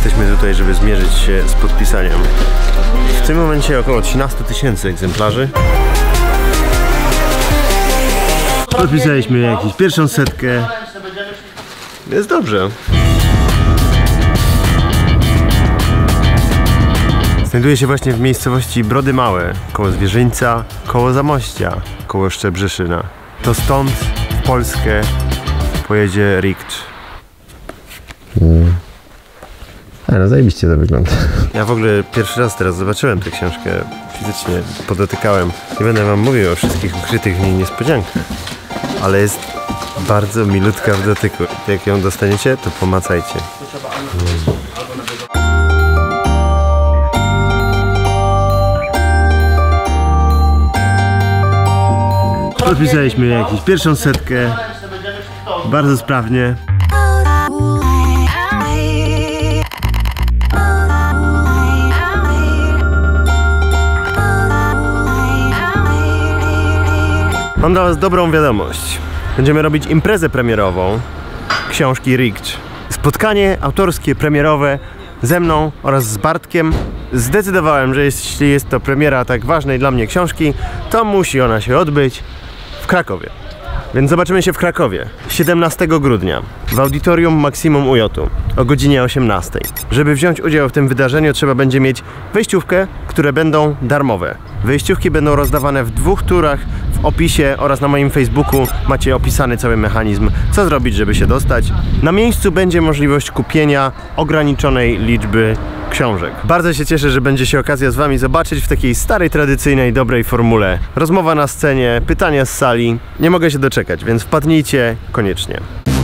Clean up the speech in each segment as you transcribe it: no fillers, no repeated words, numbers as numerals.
Jesteśmy tutaj, żeby zmierzyć się z podpisaniem. W tym momencie około 13 000 egzemplarzy. Podpisaliśmy jakąś pierwszą setkę. Jest dobrze. Znajduję się właśnie w miejscowości Brody Małe, koło Zwierzyńca, koło Zamościa, koło Szczebrzeszyna. To stąd w Polskę pojedzie Rikcz. No zajebiście to wygląda. Ja w ogóle pierwszy raz teraz zobaczyłem tę książkę fizycznie, podotykałem. Nie będę wam mówił o wszystkich ukrytych w niej niespodziankach, ale jest bardzo milutka w dotyku. Jak ją dostaniecie, to pomacajcie. Podpisaliśmy jakąś pierwszą setkę, bardzo sprawnie. Mam dla was dobrą wiadomość. Będziemy robić imprezę premierową książki Rikcz. Spotkanie autorskie, premierowe ze mną oraz z Bartkiem. Zdecydowałem, że jeśli jest to premiera tak ważnej dla mnie książki, to musi ona się odbyć w Krakowie. Więc zobaczymy się w Krakowie 17 grudnia w Audytorium Maksimum UJ o godzinie 18. Żeby wziąć udział w tym wydarzeniu, trzeba będzie mieć wejściówkę, które będą darmowe. Wejściówki będą rozdawane w 2 turach. W opisie oraz na moim Facebooku macie opisany cały mechanizm, co zrobić, żeby się dostać. Na miejscu będzie możliwość kupienia ograniczonej liczby książek. Bardzo się cieszę, że będzie się okazja z wami zobaczyć w takiej starej, tradycyjnej, dobrej formule. Rozmowa na scenie, pytania z sali. Nie mogę się doczekać, więc wpadnijcie koniecznie.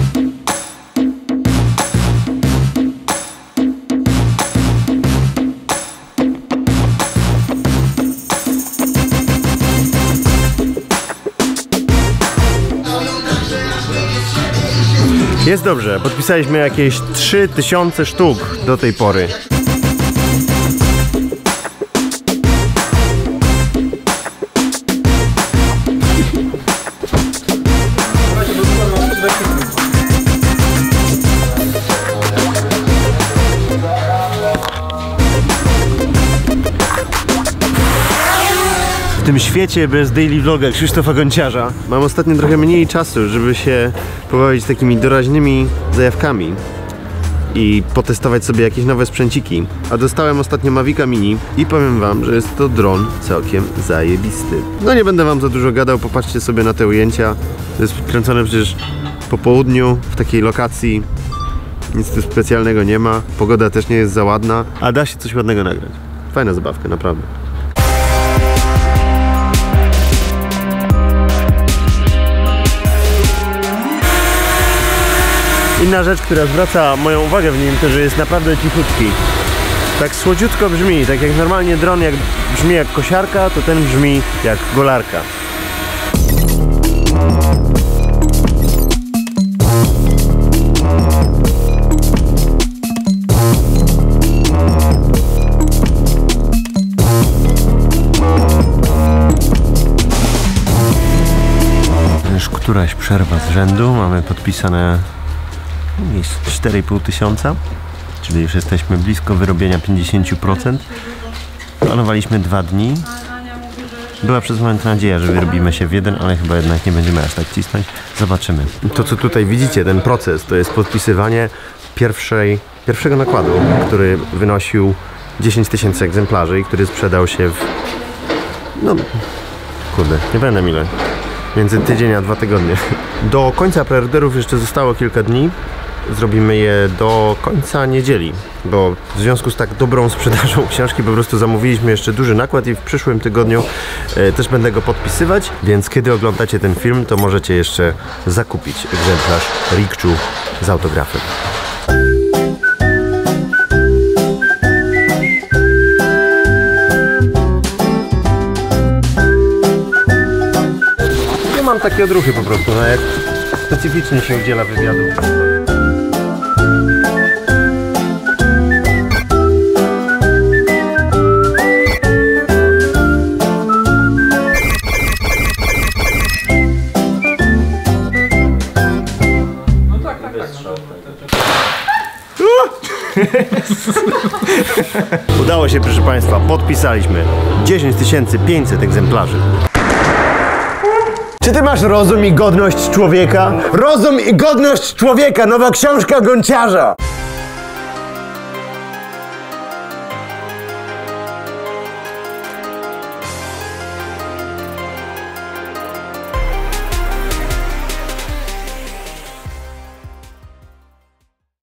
Jest dobrze, podpisaliśmy jakieś 3000 sztuk do tej pory. W tym świecie bez daily vloga Krzysztofa Gonciarza mam ostatnio trochę mniej czasu, żeby się pobawić takimi doraźnymi zajawkami i potestować sobie jakieś nowe sprzęciki. A dostałem ostatnio Mavica Mini i powiem wam, że jest to dron całkiem zajebisty. No nie będę wam za dużo gadał, popatrzcie sobie na te ujęcia. To jest kręcone przecież po południu w takiej lokacji. Nic tu specjalnego nie ma, pogoda też nie jest za ładna, a da się coś ładnego nagrać. Fajna zabawka, naprawdę. Inna rzecz, która zwraca moją uwagę w nim, to że jest naprawdę cichutki. Tak słodziutko brzmi, tak jak normalnie dron brzmi jak kosiarka, to ten brzmi jak golarka. Już któraś przerwa z rzędu, mamy podpisane 4500, czyli już jesteśmy blisko wyrobienia 50%. Planowaliśmy 2 dni. Była przez moment nadzieja, że wyrobimy się w 1, ale chyba jednak nie będziemy aż tak cisnąć. Zobaczymy. To, co tutaj widzicie, ten proces, to jest podpisywanie pierwszego nakładu, który wynosił 10 000 egzemplarzy i który sprzedał się w... no... kurde, nie pamiętam ile. Między tydzień a 2 tygodnie. Do końca preorderów jeszcze zostało kilka dni. Zrobimy je do końca niedzieli, bo w związku z tak dobrą sprzedażą książki po prostu zamówiliśmy jeszcze duży nakład i w przyszłym tygodniu też będę go podpisywać, więc kiedy oglądacie ten film, to możecie jeszcze zakupić egzemplarz Rikczu z autografem. Ja mam takie odruchy po prostu, no jak specyficznie się udziela wywiadu. Udało się, proszę Państwa, podpisaliśmy 10 500 egzemplarzy. Czy ty masz rozum i godność człowieka? Rozum i godność człowieka, nowa książka Gonciarza!